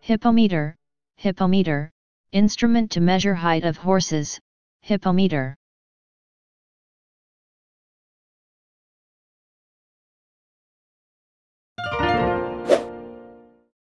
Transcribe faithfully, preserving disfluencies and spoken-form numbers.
Hippometer, hippometer, instrument to measure height of horses, hippometer.